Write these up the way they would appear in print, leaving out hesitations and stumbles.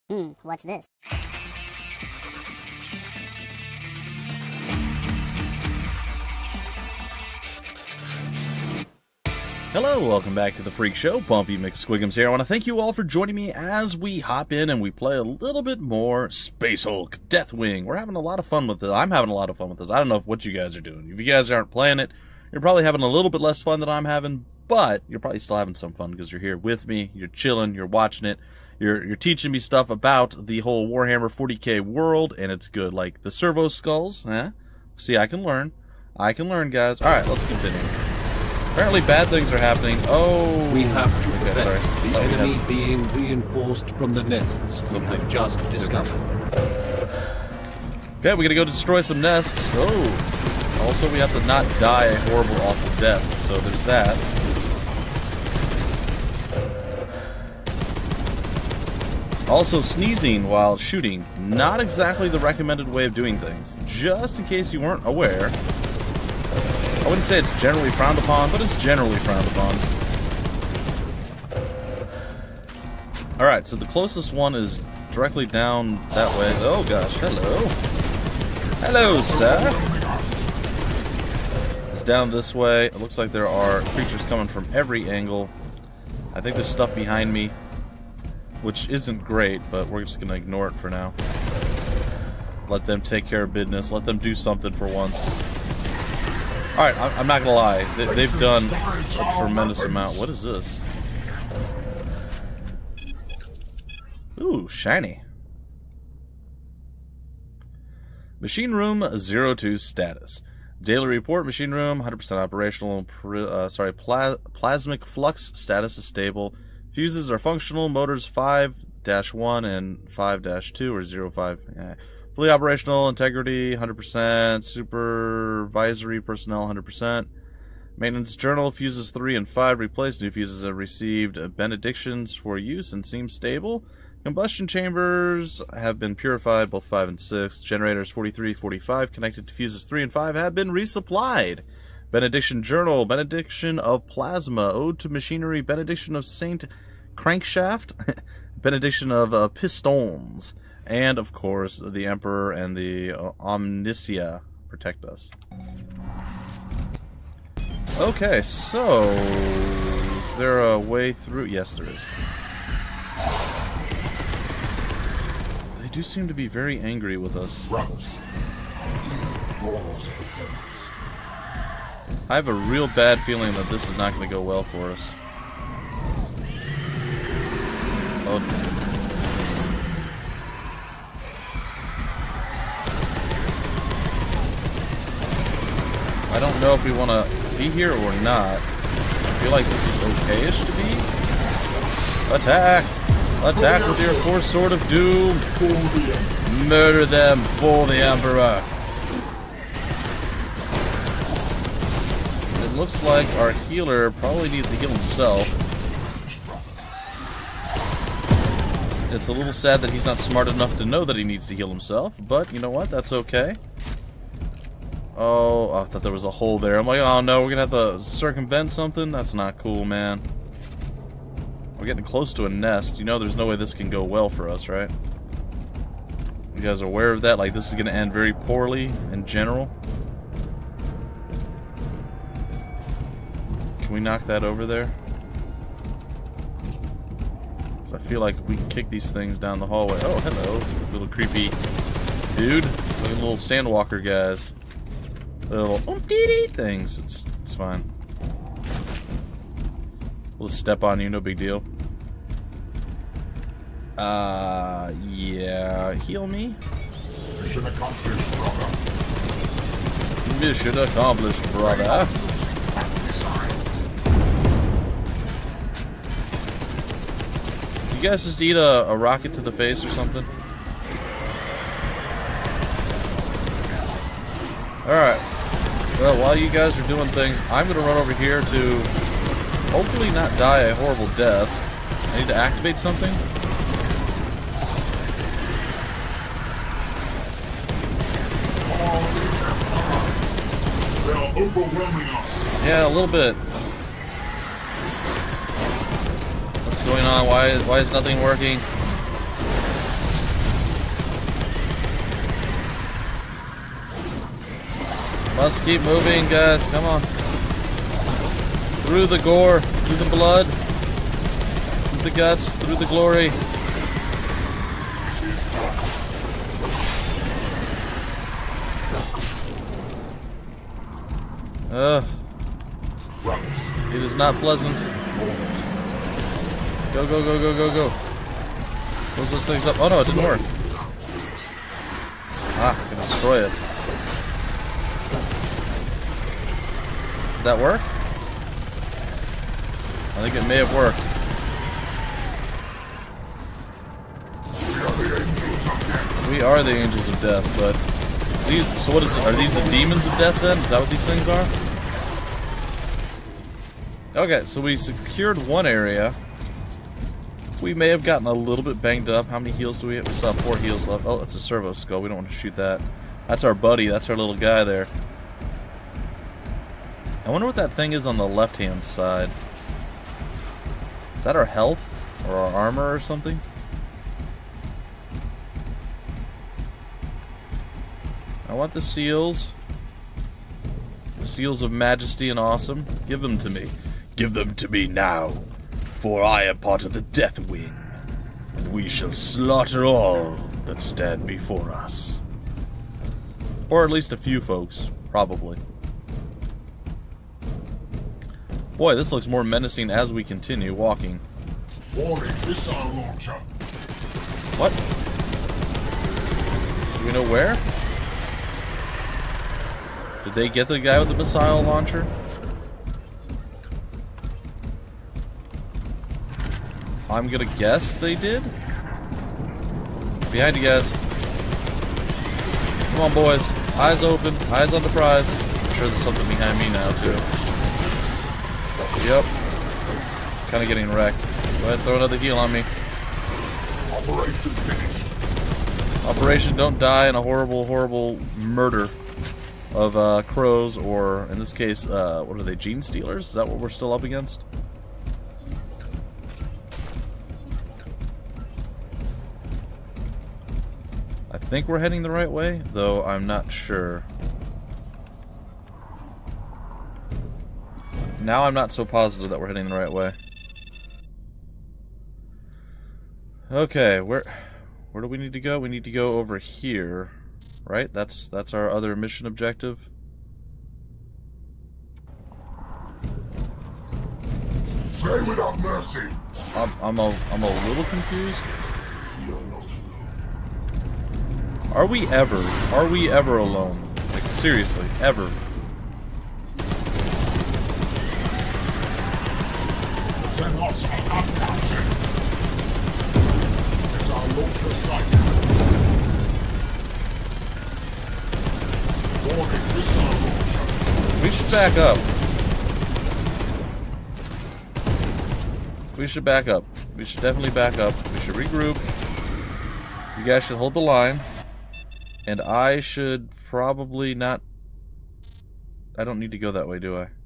What's this? Hello, welcome back to the Freak Show. Bumpy McSquigums here. I want to thank you all for joining me as we hop in and we play a little bit more Space Hulk Deathwing. We're having a lot of fun with this. I'm having a lot of fun with this. I don't know what you guys are doing. If you guys aren't playing it, you're probably having a little bit less fun than I'm having, but you're probably still having some fun because you're here with me, you're chilling, you're watching it, you're teaching me stuff about the whole Warhammer 40k world, and it's good. Like the servo skulls, See, I can learn, guys. Alright, let's continue. Apparently bad things are happening. Oh, we have to prevent the enemy being reinforced from the nests we have just discovered. Okay, we gotta go destroy some nests. Oh, also we have to not die a horrible, awful death. So there's that. Also, sneezing while shooting, not exactly the recommended way of doing things. Just in case you weren't aware. I wouldn't say it's generally frowned upon, but it's generally frowned upon. Alright, so the closest one is directly down that way. Oh gosh, hello. Hello, sir. It's down this way. It looks like there are creatures coming from every angle. I think there's stuff behind me, which isn't great, but we're just going to ignore it for now. Let them take care of business. Let them do something for once. Alright, I'm not gonna lie, they've done a tremendous amount. What is this? Ooh, shiny. Machine Room 02 status. Daily report, machine room, 100% operational, plasmic flux status is stable. Fuses are functional, motors 5-1 and 5-2 or 05. Yeah. Fully operational, integrity 100%, supervisory personnel 100%. Maintenance journal, fuses 3 and 5 replaced. New fuses have received benedictions for use and seem stable. Combustion chambers have been purified, both 5 and 6. Generators 43, 45 connected to fuses 3 and 5 have been resupplied. Benediction journal, benediction of plasma, ode to machinery, benediction of Saint Crankshaft, benediction of pistons. And, of course, the Emperor and the Omnisia protect us. Okay, so... is there a way through? Yes, there is. They do seem to be very angry with us. I have a real bad feeling that this is not going to go well for us. Oh, I don't know if we want to be here or not. I feel like this is okay-ish to be. Attack! Attack with your force sword of doom! Murder them for the Emperor! It looks like our healer probably needs to heal himself. It's a little sad that he's not smart enough to know that he needs to heal himself, but you know what? That's okay. Oh, I thought there was a hole there. I'm like, oh no, we're gonna have to circumvent something? That's not cool, man. We're getting close to a nest. You know there's no way this can go well for us, right? You guys are aware of that? Like, this is gonna end very poorly in general. Can we knock that over there? So I feel like we can kick these things down the hallway. Oh, hello, little creepy dude. Like little sandwalker guys. Little things. It's fine. We'll step on you, no big deal. Yeah. Heal me. Mission accomplished, brother. Mission accomplished, brother. You guys just eat a rocket to the face or something? Alright. Well, while you guys are doing things, I'm going to run over here to hopefully not die a horrible death. I need to activate something. They're overwhelming us. Yeah, a little bit. What's going on? Why is nothing working? Must keep moving, guys. Come on. Through the gore, through the blood, through the guts, through the glory. It is not pleasant. Go, go, go, go, go, go. Close those things up. Oh no, it didn't work. Ah, I can destroy it. Did that work? I think it may have worked. We are the angels of death, but these, so what is it? Are these the demons of death then? Is that what these things are? Okay, so we secured one area. We may have gotten a little bit banged up. How many heals do we have? We still have 4 heals left. Oh, it's a servo skull. We don't want to shoot that. That's our buddy. That's our little guy there. I wonder what that thing is on the left-hand side. Is that our health? Or our armor or something? I want the seals. The seals of majesty and awesome. Give them to me. Give them to me now. For I am part of the Deathwing. And we shall slaughter all that stand before us. Or at least a few folks. Probably. Boy, this looks more menacing as we continue walking. Warning, missile launcher. What? Do we know where? Did they get the guy with the missile launcher? I'm gonna guess they did. Behind you guys. Come on, boys. Eyes open. Eyes on the prize. I'm sure there's something behind me now, too. Yep. Kind of getting wrecked. Go ahead, throw another heal on me. Operation finished. Operation Don't Die in a horrible, horrible murder of crows, or in this case, what are they, gene stealers? Is that what we're still up against? I think we're heading the right way, though I'm not sure. Now I'm not so positive that we're heading the right way. Okay, where do we need to go? We need to go over here, right? That's our other mission objective. Slay without mercy. I'm a little confused. You're not alone. Are we ever alone? Like, seriously, ever? Xenos are uncounted. It's our launcher site. Warning, missile launcher. We should back up. We should back up. We should definitely back up. We should regroup. You guys should hold the line. And I should probably not... I don't need to go that way, do I?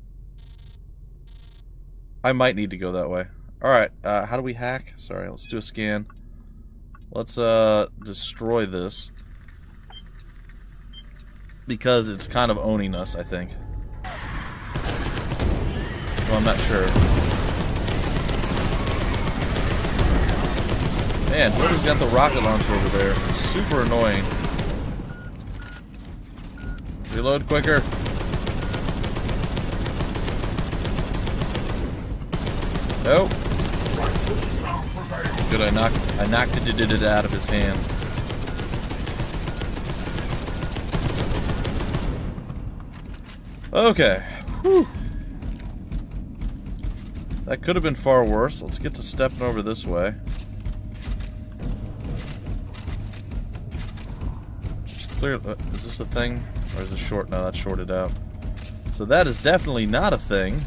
I might need to go that way. Alright, how do we hack? Sorry, let's do a scan. Let's destroy this. Because it's kind of owning us, I think. Well, I'm not sure. Man, whoever's got the rocket launcher over there? Super annoying. Reload quicker. Nope. Good, I knocked it out of his hand. Okay. Whew. That could have been far worse. Let's get to stepping over this way. Just clear. Is this a thing? Or is it short? No, that's shorted out. So that is definitely not a thing.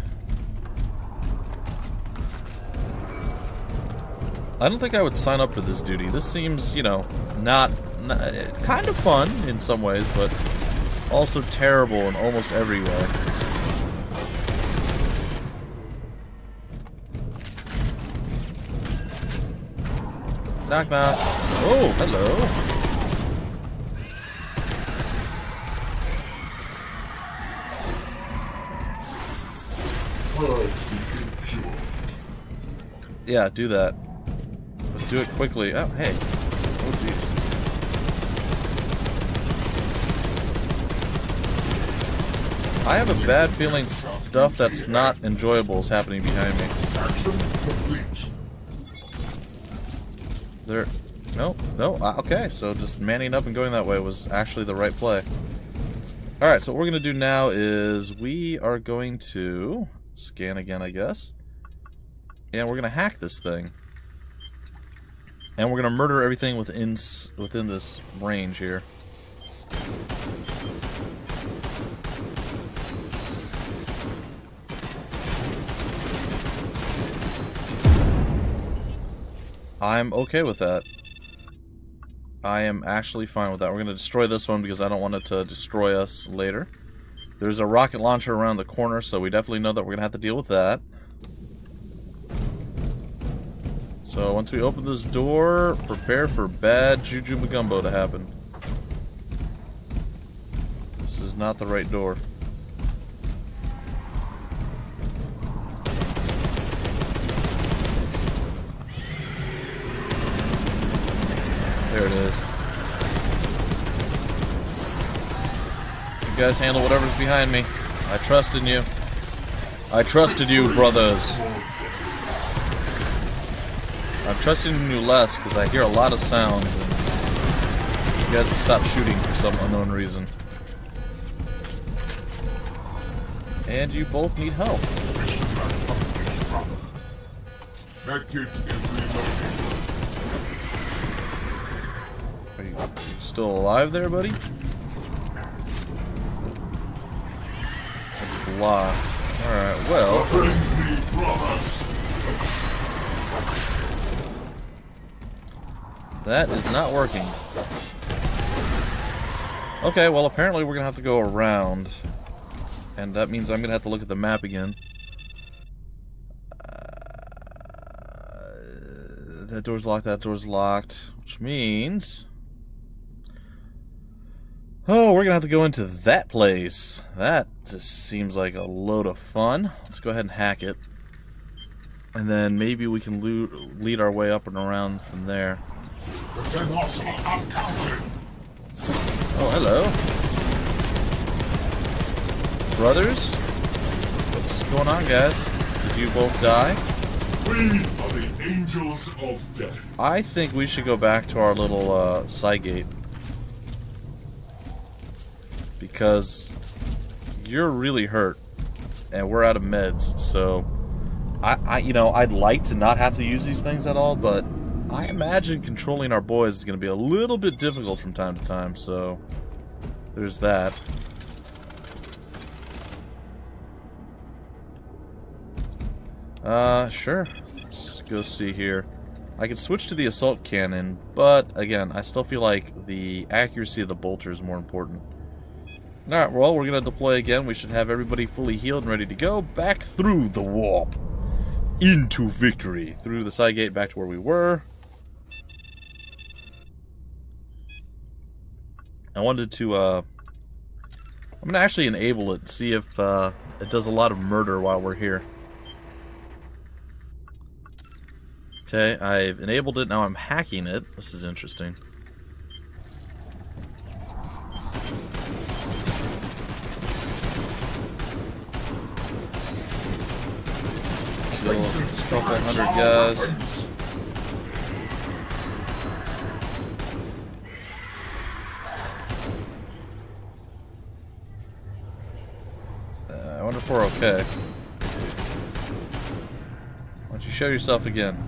I don't think I would sign up for this duty. This seems, you know, not kind of fun in some ways, but also terrible in almost every way. Knock knock. Oh, hello. purge the impure. Yeah, do that. But do it quickly. Oh, hey. Oh, jeez. I have a bad feeling stuff that's not enjoyable is happening behind me. Action complete. There. No. Okay, so just manning up and going that way was actually the right play. Alright, so what we're going to do now is we are going to scan again, I guess. And we're going to hack this thing. And we're going to murder everything within this range here. I'm okay with that. I am actually fine with that. We're going to destroy this one because I don't want it to destroy us later. There's a rocket launcher around the corner, so we definitely know that we're going to have to deal with that. So once we open this door, prepare for bad Juju Magumbo to happen. This is not the right door. There it is. You guys handle whatever's behind me. I trust in you. I trusted you, brothers. I'm trusting in you less because I hear a lot of sounds and you guys have stopped shooting for some unknown reason. And you both need help. Are you still alive there, buddy? It's locked. Alright, well. That is not working. Okay, well apparently we're gonna have to go around. And that means I'm gonna have to look at the map again. That door's locked, that door's locked. Which means... oh, we're gonna have to go into that place. That just seems like a load of fun. Let's go ahead and hack it. And then maybe we can lead our way up and around from there. Oh, hello. Brothers? What's going on, guys? Did you both die? We are the angels of death. I think we should go back to our little side gate. Because you're really hurt. And we're out of meds, so you know, I'd like to not have to use these things at all, but I imagine controlling our boys is going to be a little bit difficult from time to time, so there's that. Sure. Let's go see here. I could switch to the assault cannon, but again, I still feel like the accuracy of the bolter is more important. Alright, well, we're going to deploy again. We should have everybody fully healed and ready to go. Back through the warp. Into victory. Through the side gate back to where we were. I wanted to, I'm going to actually enable it, see if it does a lot of murder while we're here. Okay, I've enabled it, now I'm hacking it. This is interesting. Still a couple hundred guys. I wonder if we're okay. Why don't you show yourself again?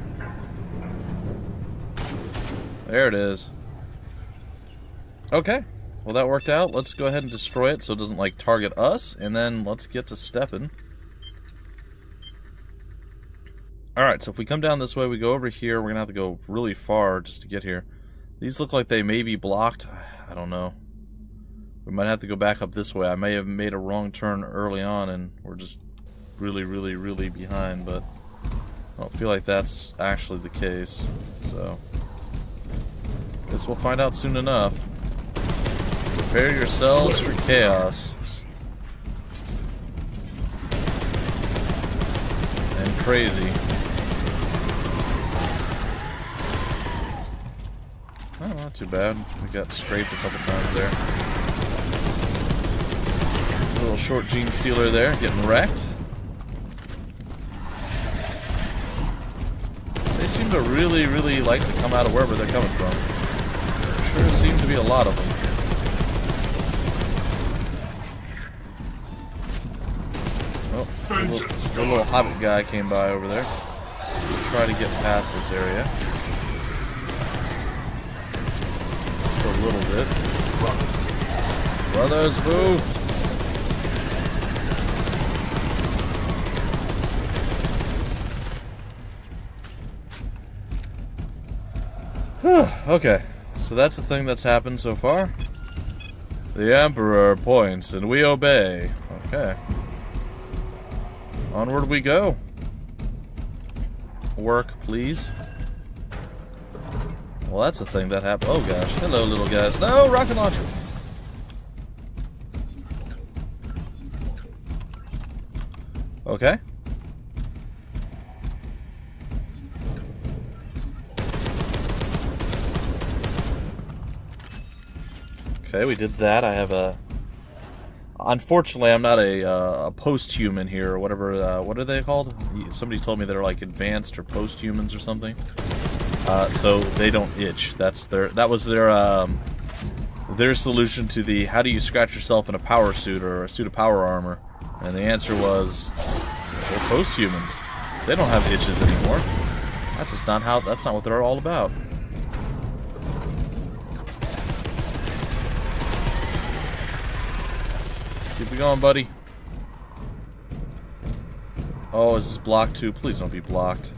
There it is. Okay. Well, that worked out. Let's go ahead and destroy it so it doesn't, like, target us. And then let's get to stepping. Alright, so if we come down this way, we go over here. We're going to have to go really far just to get here. These look like they may be blocked. I don't know. We might have to go back up this way. I may have made a wrong turn early on and we're just really behind, but I don't feel like that's actually the case. So, guess we'll find out soon enough. Prepare yourselves for chaos. crazy. Oh, not too bad. We got scraped a couple times there. A little short gene stealer there, getting wrecked. They seem to really, really like to come out of wherever they're coming from. There sure seem to be a lot of them. Oh, a little hobbit guy came by over there. Let's try to get past this area. Just a little bit. Brothers, move! Okay, so that's the thing that's happened so far. The Emperor points and we obey. Okay. Onward we go. Work, please. Well, that's the thing that happened. Oh gosh. Hello, little guys. No, rocket launcher. Okay. Okay, we did that. I have a... Unfortunately, I'm not a post-human here, or whatever. What are they called? Somebody told me they're like advanced or post-humans or something. So they don't itch. That was their solution to the how do you scratch yourself in a power suit or a suit of power armor, and the answer was they're post-humans. They don't have itches anymore. That's just not how. That's not what they're all about. Keep it going, buddy. Oh, is this blocked too? Please don't be blocked.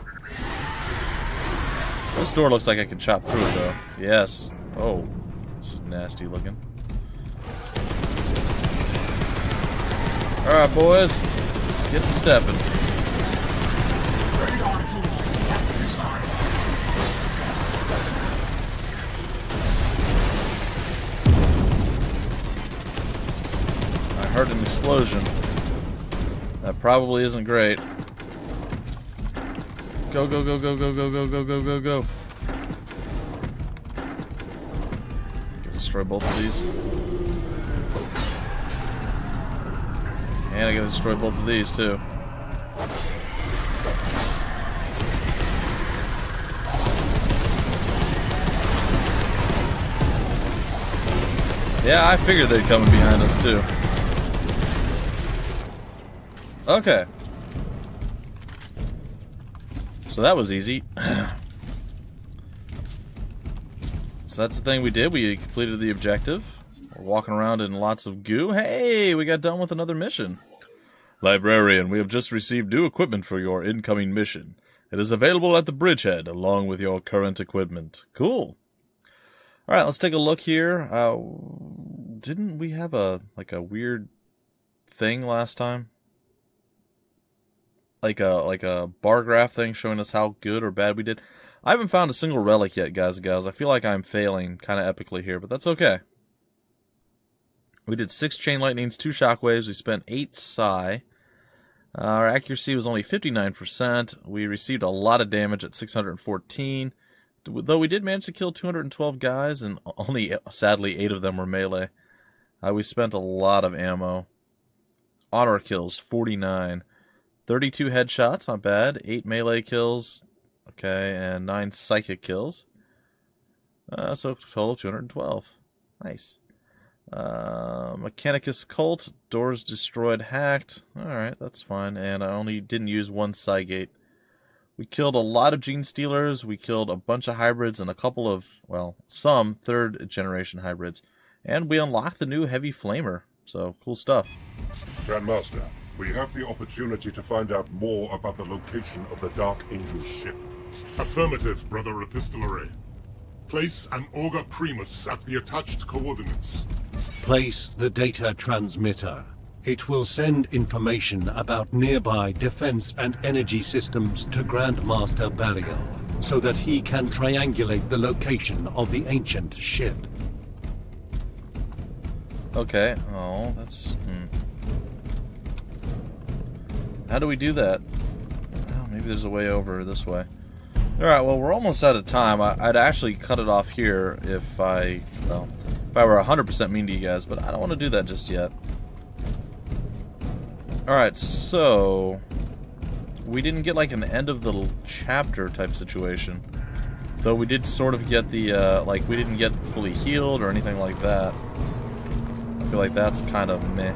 This door looks like I can chop through it, though. Yes. Oh, this is nasty looking. Alright, boys. Get to stepping. Heard an explosion. That probably isn't great. Go, go, go, go, go, go, go, go, go, go, go. Can destroy both of these. And I gotta destroy both of these too. Yeah, I figured they'd come behind us too. Okay. So that was easy. So that's the thing we did. We completed the objective. We're walking around in lots of goo. Hey, we got done with another mission. Librarian, we have just received new equipment for your incoming mission. It is available at the bridgehead along with your current equipment. Cool. Alright, let's take a look here. Didn't we have a weird thing last time? Like a bar graph thing showing us how good or bad we did. I haven't found a single relic yet, guys and gals. I feel like I'm failing kind of epically here, but that's okay. We did 6 chain lightnings, 2 shockwaves. We spent 8 psi. Our accuracy was only 59%. We received a lot of damage at 614. Though we did manage to kill 212 guys, and only, sadly, 8 of them were melee. We spent a lot of ammo. Honor kills, 49. 32 headshots, not bad. 8 melee kills, okay, and 9 psychic kills. So a total of 212. Nice. Mechanicus cult, doors destroyed, hacked. Alright, that's fine. And I only didn't use 1 Cygate. We killed a lot of gene stealers. We killed a bunch of hybrids and a couple of, well, some 3rd generation hybrids. And we unlocked the new heavy flamer. So, cool stuff. Grandmaster, we have the opportunity to find out more about the location of the Dark Angel's ship. Affirmative, Brother Epistolary. Place an Augur Primus at the attached coordinates. Place the data transmitter. It will send information about nearby defense and energy systems to Grandmaster Belial, so that he can triangulate the location of the ancient ship. Okay. Oh, that's... How do we do that? maybe there's a way over this way. Alright, well, we're almost out of time. I'd actually cut it off here if I were 100% mean to you guys, but I don't want to do that just yet. Alright, so we didn't get like an end of the chapter type situation. Though we did sort of get the, like, we didn't get fully healed or anything like that. I feel like that's kind of meh.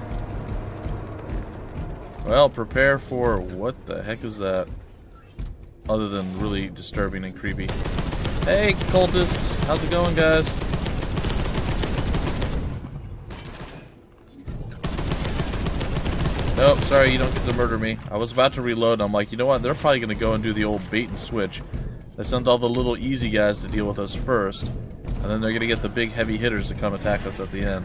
Well, prepare for... what the heck is that? Other than really disturbing and creepy. Hey, cultists! How's it going, guys? Nope, sorry, you don't get to murder me. I was about to reload, and I'm like, you know what? They're probably going to go and do the old bait and switch. They sent all the little easy guys to deal with us first, and then they're going to get the big heavy hitters to come attack us at the end.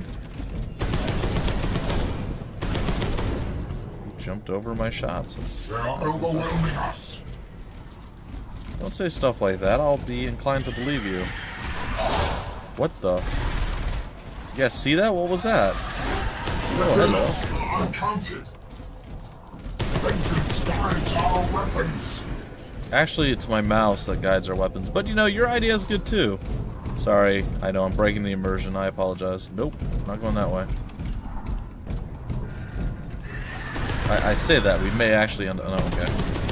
You jumped over my shots. They are overwhelming us. Don't say stuff like that. I'll be inclined to believe you. What the? You guys see that? What was that? Oh, hello. Uncounted. Vengeance guides our weapons. Actually, it's my mouse that guides our weapons. But, you know, your idea is good, too. Sorry. I know, I'm breaking the immersion. I apologize. Nope. Not going that way. I say that. We may actually end up... oh, okay.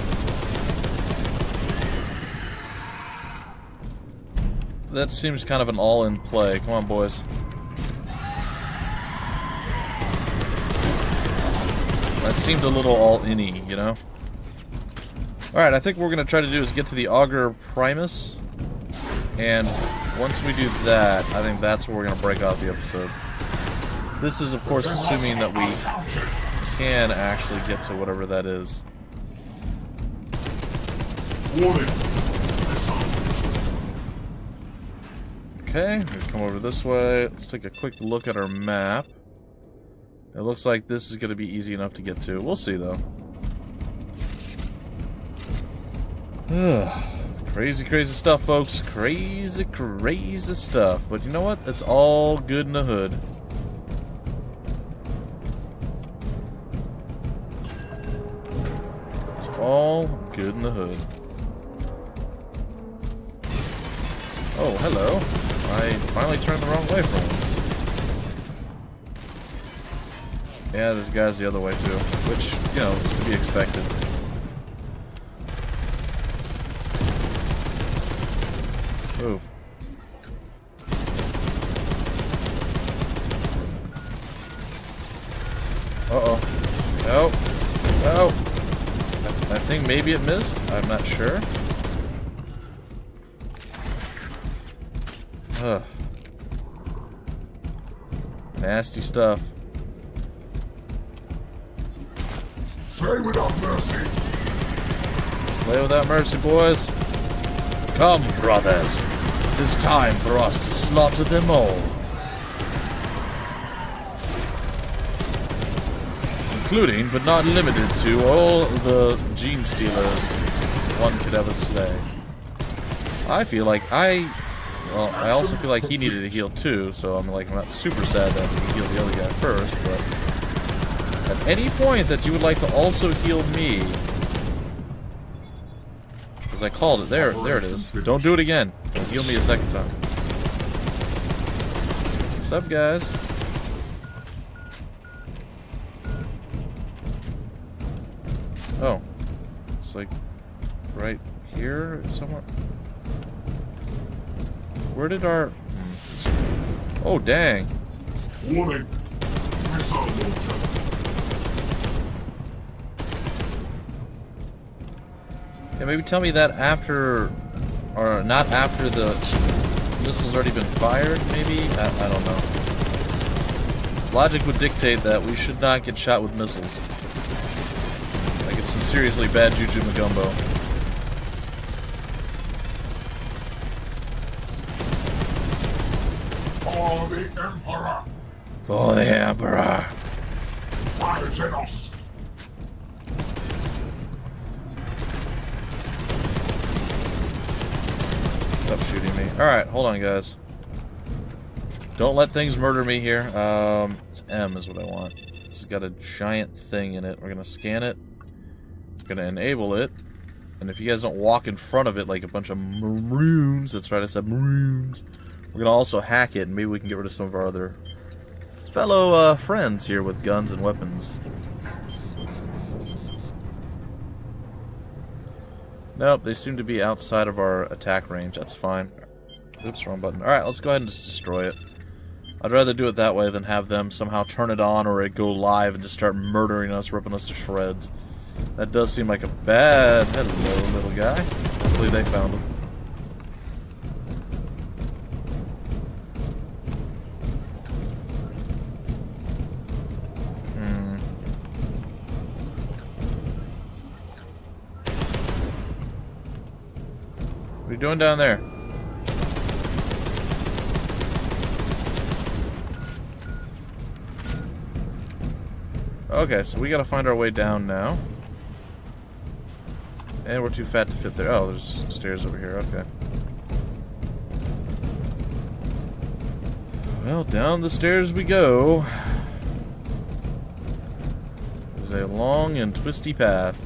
That seems kind of an all-in play. Come on, boys. That seemed a little all-in-y, you know? Alright, I think what we're going to try to do is get to the Augur Primus. And once we do that, I think that's where we're going to break off the episode. This is, of course, assuming that we can actually get to whatever that is. Okay, we come over this way. Let's take a quick look at our map. It looks like this is going to be easy enough to get to. We'll see, though. Crazy, crazy stuff, folks. Crazy, crazy stuff. But you know what? It's all good in the hood. It's all good in the hood. Oh, hello. I finally turned the wrong way for once. Yeah, there's guys the other way too, which, you know, is to be expected. Ooh. Uh-oh. No. No. I think maybe it missed. I'm not sure. Ugh. Nasty stuff. Slay without mercy. Slay without mercy, boys. Come, brothers. It is time for us to slaughter them all. Including, but not limited to, all the gene stealers one could ever slay. I feel like well, I also feel like he needed a heal too, so I'm not super sad that he healed the other guy first, but at any point that you would like to also heal me, because I called it, there it is. Don't do it again. Don't heal me a second time. What's up, guys? Oh, it's like right here somewhere. Where did our... oh, dang. Warning. Missile launcher. Yeah, maybe tell me that after... or not after the missile's already been fired, maybe? I don't know. Logic would dictate that we should not get shot with missiles. Like, it's some seriously bad Juju Magumbo. For the Emperor! For the Emperor! Rise in us! Stop shooting me. Alright, hold on, guys. Don't let things murder me here. It's M is what I want. It's got a giant thing in it. We're gonna scan it. It's gonna enable it. And if you guys don't walk in front of it like a bunch of maroons, that's right, I said maroons, we're going to also hack it, and maybe we can get rid of some of our other fellow friends here with guns and weapons. Nope, they seem to be outside of our attack range. That's fine. Oops, wrong button. Alright, let's go ahead and just destroy it. I'd rather do it that way than have them somehow turn it on or it go live and just start murdering us, ripping us to shreds. That does seem like a bad... Hello, little guy. Hopefully they found him. What are you doing down there? Okay, so we gotta find our way down now. And we're too fat to fit there. Oh, there's stairs over here, okay. Well, down the stairs we go. There's a long and twisty path.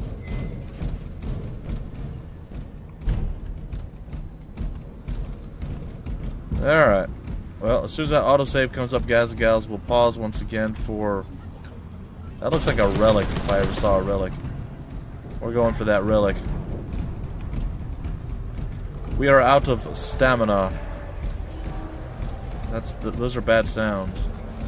Alright. Well, as soon as that autosave comes up, guys and gals, we'll pause once again for... That looks like a relic, if I ever saw a relic. We're going for that relic. We are out of stamina. Those are bad sounds.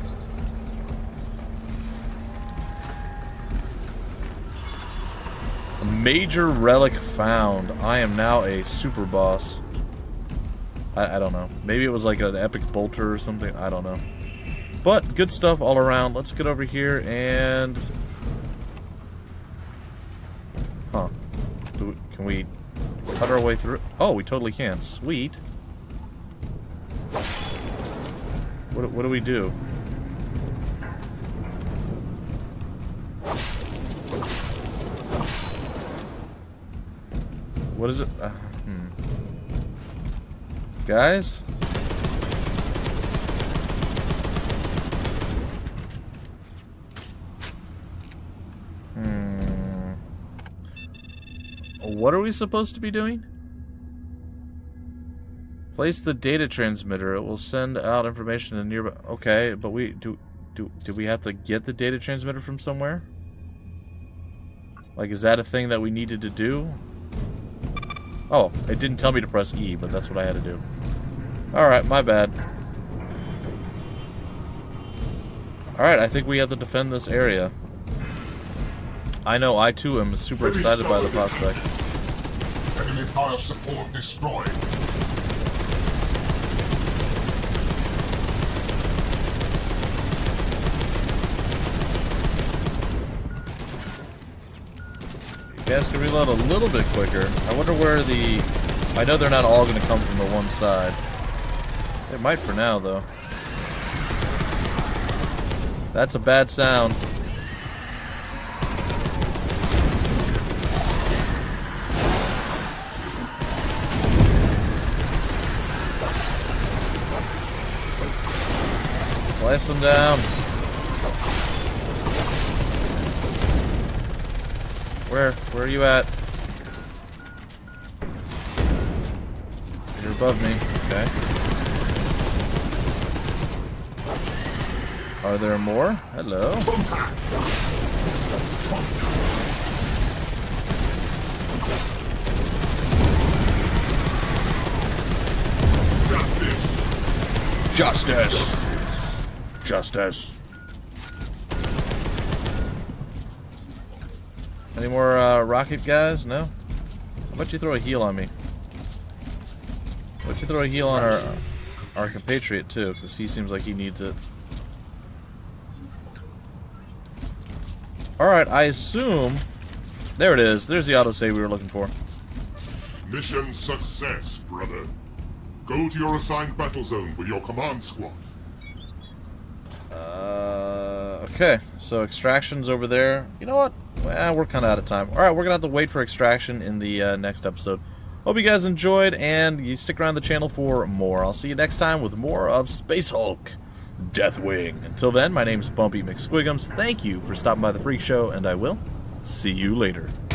A major relic found. I am now a super boss. I don't know. Maybe it was like an epic bolter or something. I don't know. But good stuff all around. Let's get over here and... Huh. Can we cut our way through? Oh, we totally can. Sweet. What do we do? What is it? Guys? What are we supposed to be doing? Place the data transmitter. It will send out information to nearby... Okay, but we... Do we have to get the data transmitter from somewhere? Like, is that a thing that we needed to do? Oh, it didn't tell me to press E, but that's what I had to do. Alright, my bad. Alright, I think we have to defend this area. I know, I too am super excited by the prospect. Enemy fire support destroyed. You guys can reload a little bit quicker. I wonder where the... I know they're not all going to come from the one side. They might for now, though. That's a bad sound. Slice them down. Where are you at? You're above me. Okay. Are there more? Hello. Justice. Justice. Any more rocket guys? No? How about you throw a heal on me? How about you throw a heal on our compatriot too, because he seems like he needs it. Alright, I assume... There it is. There's the autosave we were looking for. Mission success, brother. Go to your assigned battle zone with your command squad. Okay, so extraction's over there. You know what? Well, we're kind of out of time. Alright, we're going to have to wait for extraction in the next episode. Hope you guys enjoyed, and you stick around the channel for more. I'll see you next time with more of Space Hulk Deathwing. Until then, my name's Bumpy McSquigums. Thank you for stopping by the Freak Show, and I will see you later.